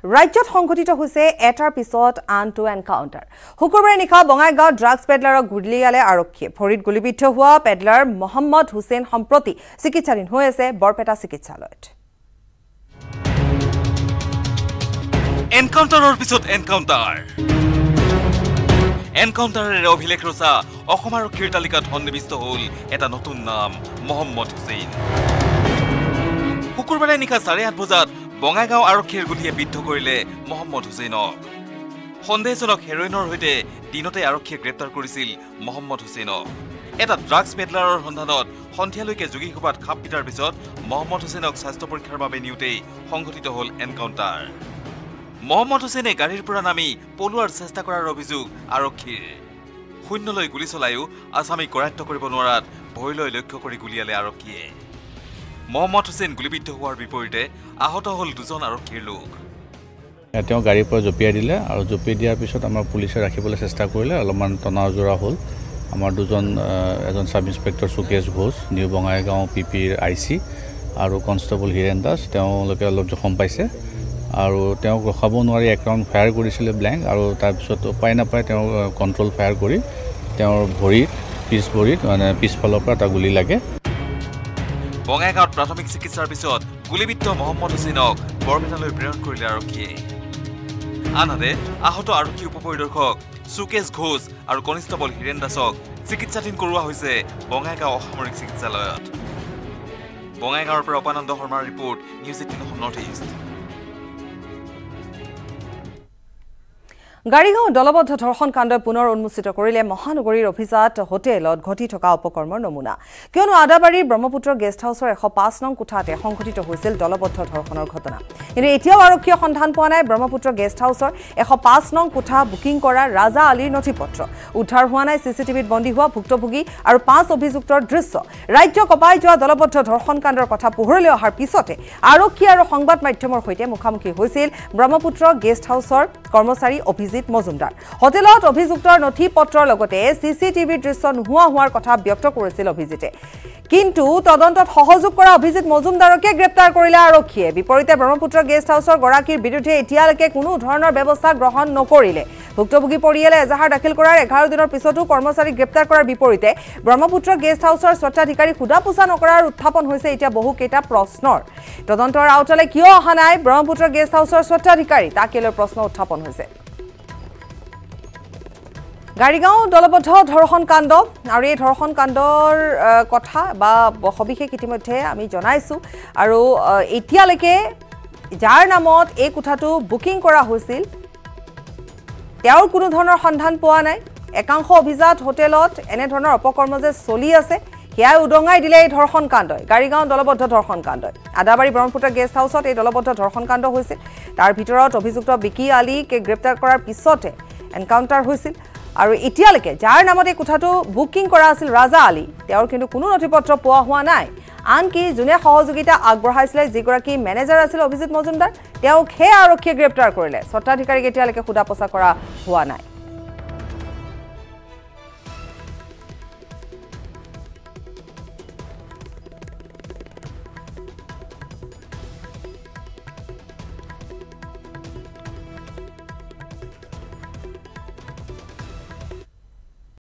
ৰাজ্যত সংঘটিত হৈছে এটাৰ পিছত আনটো এনকাউণ্টাৰ শুকুৰবাৰে নিশা বঙাইগাঁও ড্ৰাগছ পেডলাৰক গুলীয়ালে আৰক্ষীয়ে ভৰিত গুলীবিদ্ধ হোৱা পেডলাৰ মোহাম্মদ হুছেইন সম্প্ৰতি চিকিৎসাধীন হৈ আছে বৰপেটা চিকিৎসালয়ত এনকাউণ্টাৰৰ পিছত এনকাউণ্টাৰেৰে অভিলেখ ৰচা অসম আৰক্ষীৰ তালিকাত সন্নিৱিষ্ট হ'ল এটা নতুন নাম মোহাম্মদ হুছেইন শুকুৰবাৰে নিশা 8:30 বজাত বঙাইগাঁও আৰক্ষীৰ গুলীয়ে বিদ্ধ কৰিলে মোহাম্মদ হুছেইনক সন্দেহজনক হেৰইনৰ সৈতে দিনতে আৰক্ষীয়ে গ্ৰেপ্তাৰ কৰিছিল মোহাম্মদ হুছেইনক এটা ড্ৰাগছ পেডলাৰৰ সন্ধানত সন্ধিয়ালৈকে যোগীঘোপাত খাপ পিটাৰ পিছত মোহাম্মদ হুছেইনক স্বাস্থ্য পৰীক্ষাৰ বাবে নিওঁতেই সংঘটিত হ'ল এনকাউণ্টাৰ মোহাম্মদ হুছেইনে গাড়ীৰ পৰা নামি পলোৱাৰ চেষ্টা কৰাৰ অভিযোগ আৰক্ষীৰ শূন্যলৈ গুলী চলায়ো আছামীক কৰায়ত্ব কৰিব নোৱাৰাত ভয়লৈ লক্ষ্য কৰি গুলীয়ালে আৰক্ষীয়ে মোহাম্মদ হুছেইন গুলীবিদ্ধ হোৱাৰ বিপৰীতে আহত হ'ল দুজন আৰক্ষীৰ লোক তেওঁ গাড়ীৰ পৰা জঁপিয়াই দিলে আৰু জঁপিয়াই দিয়াৰ পিছত আমাৰ পুলিচে ৰাখিবলৈ চেষ্টা কৰিলে অলপমান তনাজৰা হ'ল আমাৰ দুজন এজন sub inspector Sukesh Ghosh new Bongaigaon পিপিৰ আইসি আৰু কনষ্টেবল হিৰেন দাস তেওঁলোকে অলপ জখম পাইছে আৰু তেওঁ ৰখাব নোৱাৰি এক ৰাউণ্ড ফায়াৰ কৰিছিলে ব্লেংক আৰু তাৰপিছত উপায় নাপায় তেওঁ কণ্ট্ৰল ফায়াৰ কৰি তেওঁৰ ভৰিত মানে পিছফালৰ পৰা এটা গুলী লাগে বঙাইগাঁৱত প্ৰাথমিক চিকিৎসাৰ পিছত গুলীবিদ্ধ মোহাম্মদ হুছেইনক বৰপেটালৈ প্ৰেৰণ কৰিলে আৰক্ষীয়ে আনহাতে আহত আৰক্ষী উপপৰিদৰ্শক সুকেশ ঘোষ আৰু কনিষ্টেবল হিৰেন দাসক চিকিৎসাধীন কৰোৱা হৈছে বঙাইগাঁও অসামৰিক চিকিৎসালয়ত বঙাইগাঁৱৰ পৰা উপানন্দ শৰ্মাৰ report News18 Assam Northeast Garigaon দলবদ্ধ ধৰ্ষণ কাণ্ডই পুনৰ উন্মোচিত কৰিলে মহানগৰীৰ অভিজাত হোটেলত ঘটি থকা অপকৰ্মৰ নমুনা কিয়নো আদাবাৰীৰ ব্ৰহ্মপুত্ৰ গেষ্ট হাউচৰ 105 নং কোঠাতে সংঘটিত হৈছিল দলবদ্ধ ধৰ্ষণৰ ঘটনা কিন্তু এতিয়াও আৰক্ষীয়ে সন্ধান পোৱা নাই ব্ৰহ্মপুত্ৰ গেষ্ট হাউচৰ 105 নং কোঠা বুকিং কৰা ৰাজা আলীৰ নথিপত্ৰ উদ্ধাৰ হোৱা নাই চিচিটিভিত বন্দী হোৱা ভুক্তভোগী আৰু 5 অভিযুক্তৰ দৃশ্য ৰাজ্য কপাই যোৱা দলবদ্ধ ধৰ্ষণ কাণ্ডৰ কথা পোহৰলৈ অহাৰ পিছতে আৰক্ষী আৰু সংবাদ মাধ্যমৰ সৈতে মুখামুখি হৈছিল ব্ৰহ্মপুত্ৰ গেষ্ট হাউচৰ কৰ্মচাৰী মজুমদাৰ হোটেলত অভিযুক্তৰ নথিপত্ৰৰ লগতে চিচিটিভি দৃশ্য নোহোৱা হোৱাৰ কথা ব্যক্ত কৰিছিল অভিজিতে কিন্তু তদন্তত সহযোগ কৰা অভিজিত মজুমদাৰকে গ্ৰেপ্তাৰ কৰিলে আৰক্ষীয়ে বিপৰীতে ব্ৰহ্মপুত্ৰ গেষ্ট হাউচৰ গৰাকীৰ বিৰুদ্ধে এতিয়ালৈকে কোনো ধৰণৰ ব্যৱস্থা গ্ৰহণ নকৰিলে ভুক্তভোগী পৰিয়ালে এজাহাৰ দাখিল কৰাৰ 11 দিনৰ পিছতো কৰ্মচাৰী গ্ৰেপ্তাৰ কৰাৰ বিপৰীতে ব্ৰহ্মপুত্ৰ গেষ্ট হাউচৰ স্বত্বাধিকাৰী খুদাপোছা নকৰাৰ উত্থাপন হৈছে এতিয়া বহু কেইটা প্ৰশ্নৰ তদন্তৰ আওতালে কিয় অহা নাই ব্ৰহ্মপুত্ৰ গেষ্ট হাউচৰ স্বত্বাধিকাৰী তাকে লৈ প্ৰশ্ন উত্থাপন হৈছে গাড়ীগাঁও দলবদ্ধ ধৰ্ষণ কাণ্ড আৰু এই ধৰ্ষণ কাণ্ডৰ কথা বা সবিশেষ ইতিমধ্যে আমি জনাইছো আৰু এতিয়ালৈকে যাৰ নামত এই কোঠাটো বুকিং কৰা হৈছিল তেওঁৰ কোনো ধৰণৰ সন্ধান পোৱা নাই একাংশ অভিজাত হোটেলত এনে ধৰণৰ অপকৰ্ম যে চলি আছে হিয়াই উদঙাই দিলে এই ধৰ্ষণ কাণ্ডই গাড়ীগাঁও দলবদ্ধ ধৰ্ষণ কাণ্ডই আদাবাৰী ব্ৰহ্মপুত্ৰ গেষ্ট হাউচত এই দলবদ্ধ ধৰ্ষণ কাণ্ড হৈছিল তাৰ ভিতৰত অভিযুক্ত বিকি আলীক গ্ৰেপ্তাৰ কৰাৰ পিছতে এনকাউণ্টাৰ হৈছিল আৰু এতিয়ালৈকে যাৰ নামত এই কোঠাটো বুকিং কৰা আছিল ৰাজা আলী তেওঁৰ কিন্তু কোনো নথিপত্ৰ পোৱা হোৱা নাই আনকি যোনে সহযোগিতা আগবঢ়াইছিলে যিগৰাকী মেনেজাৰ আছিল অভিজিত মজুমদাৰ তেওঁক হে আৰক্ষীয়ে গ্ৰেপ্তাৰ কৰিলে স্বত্বাধিকাৰীক এতিয়ালৈকে খুদাপোছা কৰা হোৱা নাই